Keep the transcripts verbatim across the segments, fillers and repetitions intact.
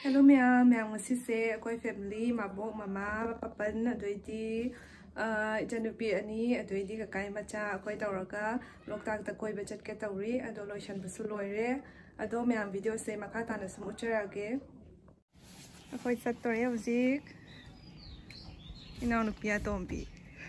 Hello ma'am, ma'am ngasi se akoi family mabok mama papan adoidi janupi ani adoidi kakai macha akoi tawraga loktak ta koi bachat ke tawri ado loishan basu loire ado ma'am video se makha tana sum ucharage akoi sattore hojik inaw nupi atombi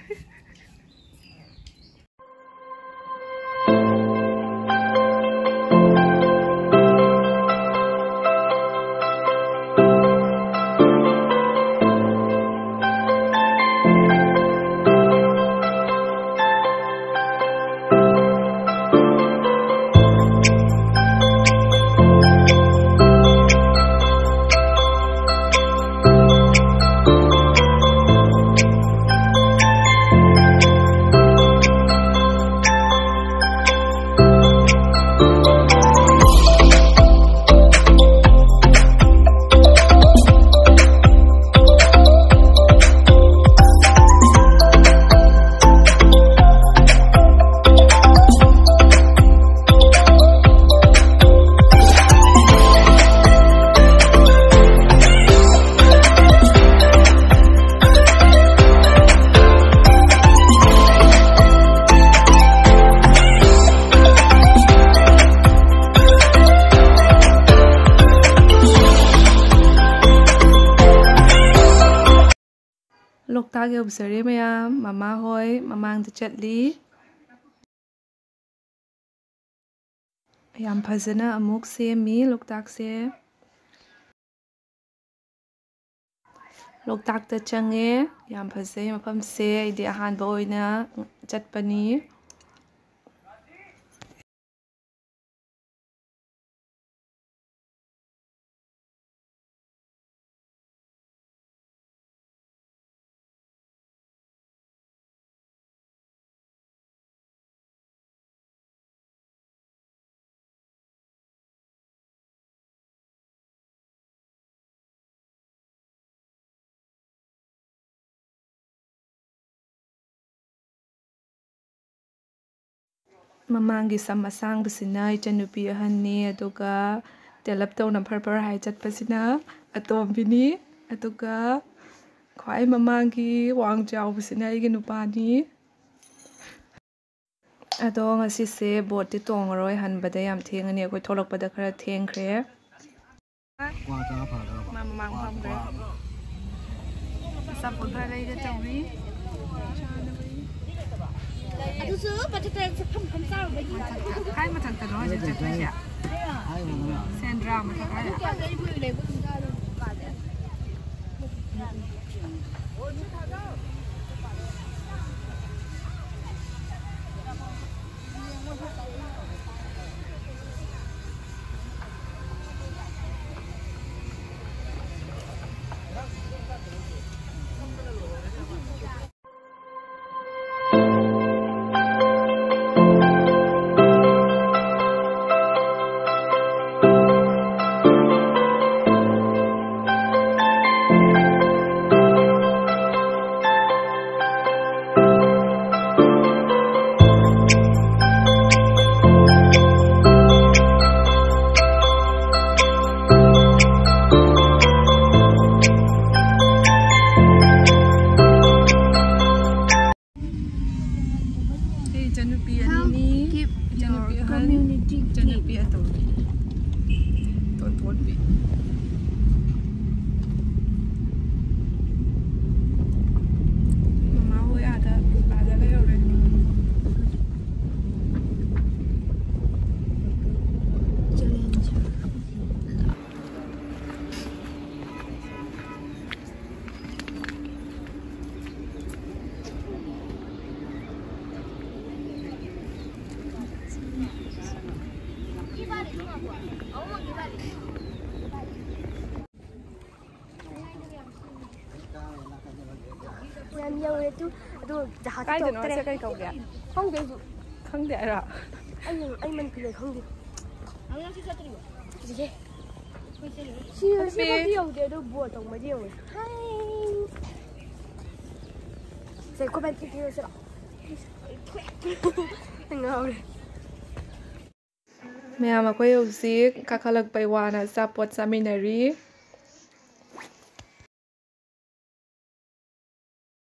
Loktak ke observe ma'am mama hoy mamang da chatli yam phajana amuk semi loktak se loktak ta change yam phajai mafam se ide ahan ba oina chatpani Mamangi sam asang basina ichanupi ahanni aduga develop tawna pharpar hai chatpasina atombini aduga khwai mamangi wangjaw basina igi nupani ado ngasi se boat ti tongroi hanbada yam thengani akoi tholakpada khara thengkhre mamang phamre sapun khara leida tawri Aduh, pada tren sepam kamsar bagi. Hai macam tu loh, jadi tu ya. Sandra macam apa? Dari ibu ibu ibu tinggal ada. Yang yang itu itu jahat. Cái thì nó sẽ cây cầu kìa. Không cái không để rồi. Anh anh mình cười không được. Anh đang chơi chơi gì vậy? Chưa chưa có điều để đâu buồn tổng mấy điều. Hai. Sẽ có bên kia sẽ. Ngầu. Mẹ mà quay hậu xí các khắc lực bay qua là sa bột sa minari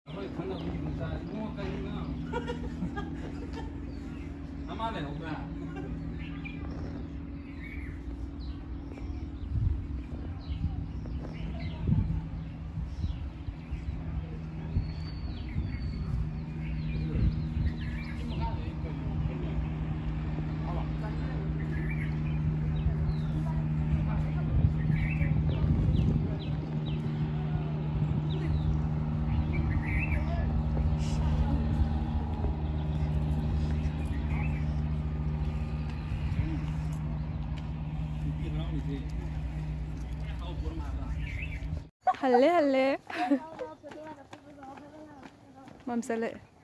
ฮัลโหลฮัลโหลมัมเสล